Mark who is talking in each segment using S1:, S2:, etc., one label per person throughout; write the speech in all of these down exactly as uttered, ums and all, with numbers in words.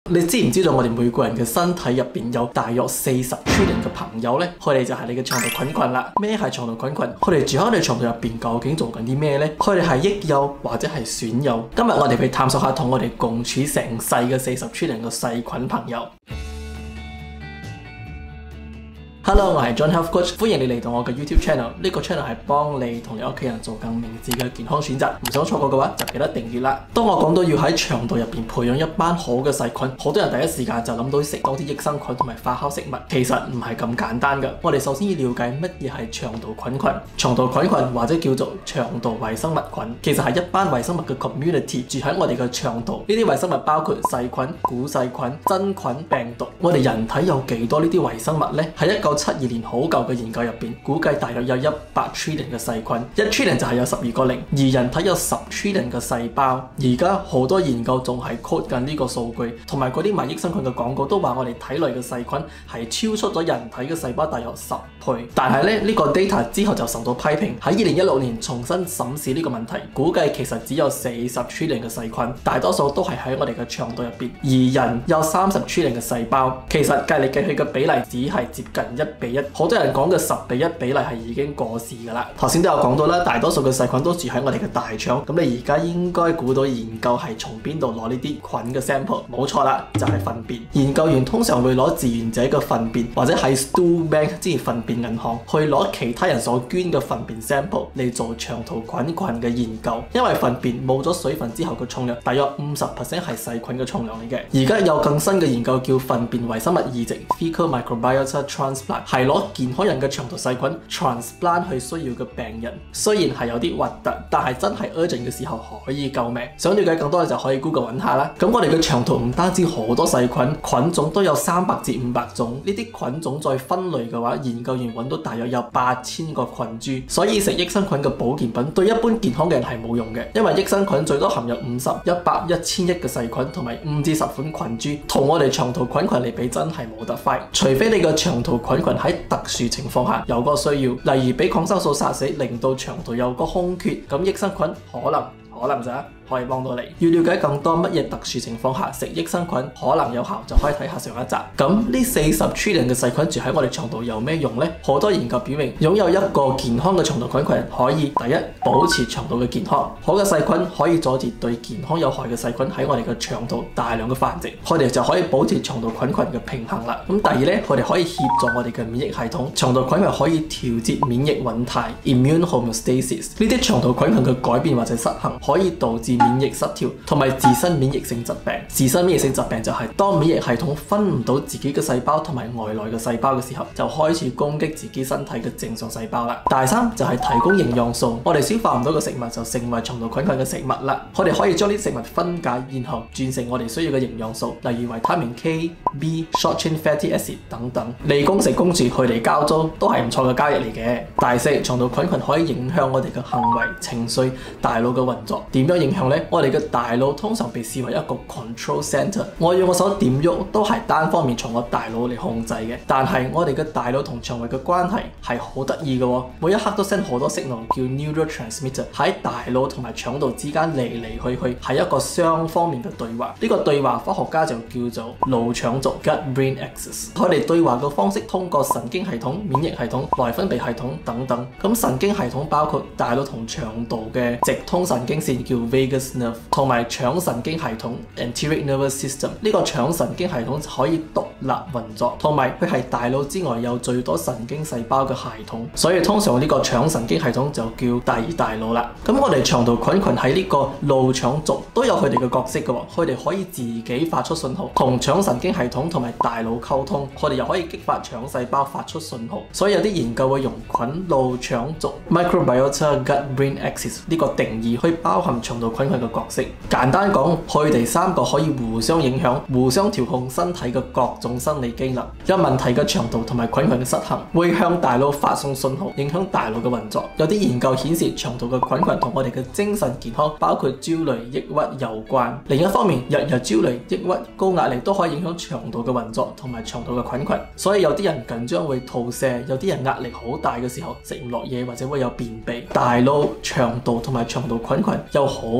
S1: 你知唔知道我哋每個人嘅身體入邊有大約四十 trillion 嘅朋友呢？佢哋就係你嘅腸道菌群啦。咩係腸道菌群？佢哋住喺我哋腸道入邊究竟做緊啲咩呢？佢哋係益友或者係損友？今日我哋去探索下同我哋共處成世嘅四十 trillion 嘅細菌朋友。Hello， 我係 John Health Coach， 歡迎你嚟到我嘅 YouTube channel。呢個 channel 係幫你同你屋企人做更明智嘅健康選擇。唔想錯過嘅話，就記得訂閱啦。當我講到要喺腸道入邊培養一班好嘅細菌，好多人第一時間就諗到食多啲益生菌同埋發酵食物。其實唔係咁簡單嘅。我哋首先要了解乜嘢係腸道菌群。腸道菌群或者叫做腸道微生物群，其實係一班微生物嘅 community 住喺我哋嘅腸道。呢啲微生物包括細菌、古細菌、真菌、病毒。我哋人體有幾多呢啲微生物呢？喺一九七二年好舊嘅研究入邊，估計大約有一百 trillion 嘅細菌，一 trillion 就係有十二個零，而人體有十 trillion 嘅細胞。而家好多研究仲係 quote 緊呢個數據，同埋嗰啲賣益生菌嘅廣告都話我哋體內嘅細菌係超出咗人體嘅細胞大約十倍。但係咧呢、呢個 data 之後就受到批評，喺二零一六年重新審視呢個問題，估計其實只有四十 trillion 嘅細菌，大多數都係喺我哋嘅腸道入邊，而人有三十 trillion 嘅細胞。其實計嚟計去嘅比例只係接近一比一。好多人講嘅十比一比例係已經過時㗎啦。頭先都有講到啦，大多數嘅細菌都住喺我哋嘅大腸。咁你而家應該估到研究係從邊度攞呢啲菌嘅 sample？ 冇錯啦，就係糞便。研究員通常會攞志願者嘅糞便，或者係 stool bank 之前糞便銀行去攞其他人所捐嘅糞便 sample 嚟做腸道菌群嘅研究。因為糞便冇咗水分之後嘅重量，大約五十 percent 係細菌嘅重量嚟嘅。而家有更新嘅研究叫糞便微生物移植 （fecal microbiota transplant）， 係攞健康人嘅腸道細菌 transplant 去需要嘅病人。雖然係有啲核突，但係真係 urgent 嘅時候可以救命。想了解更多嘅就可以 Google 揾下啦。咁我哋嘅腸道唔單止好多細菌，菌種都有三百至五百種。呢啲菌種再分類嘅話，研究員揾到大約有八千個菌株。所以食益生菌嘅保健品對一般健康嘅人係冇用嘅，因為益生菌最多含有五十、一百、一千億嘅細菌同埋五至十款菌株，同我哋腸道菌群嚟比真係冇得揮。除非你個腸道菌群喺特殊情況下有個需要，例如俾抗生素殺死，令到腸道有個空缺，咁益生菌可能可能咋可以幫到你。要了解更多乜嘢特殊情況下食益生菌可能有效，就可以睇下上一集。咁呢四十 trillion 嘅細菌住喺我哋腸道有咩用呢？好多研究表明，擁有一個健康嘅腸道菌群可以第一保持腸道嘅健康，好嘅細菌可以阻止對健康有害嘅細菌喺我哋嘅腸道大量嘅繁殖，佢哋就可以保持腸道菌群嘅平衡啦。咁第二呢，佢哋可以協助我哋嘅免疫系統，腸道菌群可以調節免疫穩態 （immune homeostasis）。呢啲腸道菌群嘅改變或者失衡，可以導致免疫失調同埋自身免疫性疾病。自身免疫性疾病就係當免疫系統分唔到自己嘅細胞同埋外來嘅細胞嘅時候，就開始攻擊自己身體嘅正常細胞啦。第三就係提供營養素，我哋消化唔到嘅食物就成為腸道菌群嘅食物啦。我哋可以將啲食物分解，然後轉成我哋需要嘅營養素，例如維他命 K、B、short chain fatty acid 等等。你供食供住，佢哋交租都係唔錯嘅交易嚟嘅。第四，腸道菌群可以影響我哋嘅行為、情緒、大腦嘅運作。點樣影響呢？我哋嘅大腦通常被視為一個 control center， 我要我手點喐都係單方面從我大腦嚟控制嘅。但係我哋嘅大腦同腸胃嘅關係係好得意嘅喎，每一刻都 send 好多 signal 叫 neurotransmitter 喺大腦同埋腸道之間嚟嚟去去，係一個雙方面嘅對話。呢個對話科學家就叫做腦腸軸 gut-brain axis。佢哋對話嘅方式通過神經系統、免疫系統、內分泌系統等等。咁神經系統包括大腦同腸道嘅直通神經線叫 vagus nerve， 同埋腸神經系統 anterior nervous system。 呢個腸神經系統可以獨立運作，同埋佢係大腦之外有最多神經細胞嘅系統，所以通常呢個腸神經系統就叫第二大腦啦。咁我哋腸道菌群喺呢個腦腸軸都有佢哋嘅角色嘅喎，佢哋可以自己發出信號同腸神經系統同埋大腦溝通，佢哋又可以激發腸細胞發出信號。所以有啲研究會用菌腦腸軸 microbiota gut-brain axis 呢個定義去包含腸道菌群嘅角色。簡單講，佢哋三個可以互相影響、互相調控身體嘅各種生理機能。有問題嘅腸道同埋菌群嘅失衡，會向大腦發送信號，影響大腦嘅運作。有啲研究顯示，腸道嘅菌群同我哋嘅精神健康，包括焦慮、抑鬱有關。另一方面，日日焦慮、抑鬱、高壓力都可以影響腸道嘅運作同埋腸道嘅菌群。所以有啲人緊張會吐瀉，有啲人壓力好大嘅時候食唔落嘢或者會有便秘。大腦、腸道同埋腸道菌群有好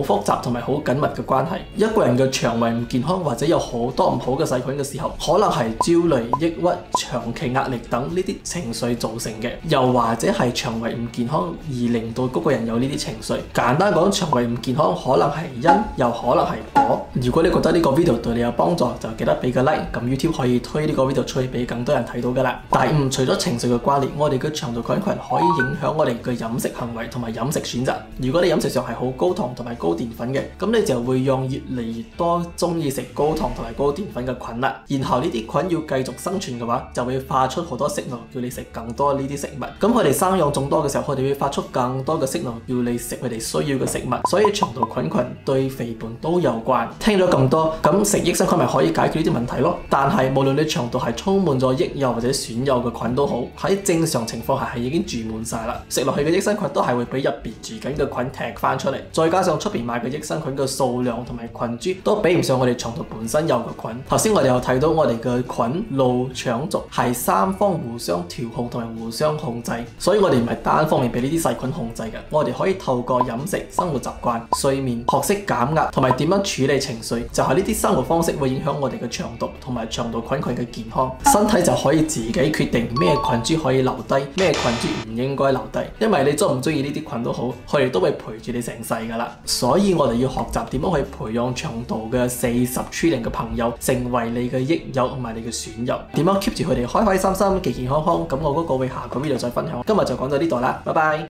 S1: 複雜同埋好緊密嘅關係。一個人嘅腸胃唔健康或者有好多唔好嘅細菌嘅時候，可能係焦慮、抑鬱、長期壓力等呢啲情緒造成嘅，又或者係腸胃唔健康而令到嗰個人有呢啲情緒。簡單講，腸胃唔健康可能係因，又可能係果。如果你覺得呢個 video 對你有幫助，就記得俾個 like， 咁 YouTube 可以推呢個 video 出去俾更多人睇到噶啦。第五，除咗情緒嘅關聯，我哋嘅腸道菌群可以影響我哋嘅飲食行為同埋飲食選擇。如果你飲食上係好高糖同埋高澱粉嘅，咁你就會讓越嚟越多中意食高糖同埋高澱粉嘅菌啦。然後呢啲菌要繼續生存嘅話，就會發出好多訊號叫你食更多呢啲食物。咁佢哋生養眾多嘅時候，佢哋會發出更多嘅訊號叫你食佢哋需要嘅食物。所以腸道菌群對肥胖都有關。聽咗咁多，咁食益生菌咪可以解決呢啲問題咯？但係無論你腸道係充滿咗益幼或者損幼嘅菌都好，喺正常情況下係已經住滿晒啦。食落去嘅益生菌都係會俾入邊住緊嘅菌踢翻出嚟，再加上出邊買嘅益生菌嘅數量同埋菌株都比唔上我哋腸道本身有嘅菌。頭先我哋又睇到我哋嘅菌路腸軸係三方互相調控同埋互相控制，所以我哋唔係單方面俾呢啲細菌控制嘅。我哋可以透過飲食、生活習慣、睡眠、學識減壓同埋點樣處理情緒，就係呢啲生活方式會影響我哋嘅腸道同埋腸道菌群嘅健康。身體就可以自己決定咩菌株可以留低，咩菌株唔應該留低。因為你中唔中意呢啲菌都好，佢哋都會陪住你成世噶啦。所以我哋要學習點樣去培養腸道嘅四十 trillion 嘅朋友，成為你嘅益友同埋你嘅損友。點樣 keep 住佢哋開開心心、健健康康？咁我嗰個會下個 video 再分享。今日就講到呢度啦，拜拜。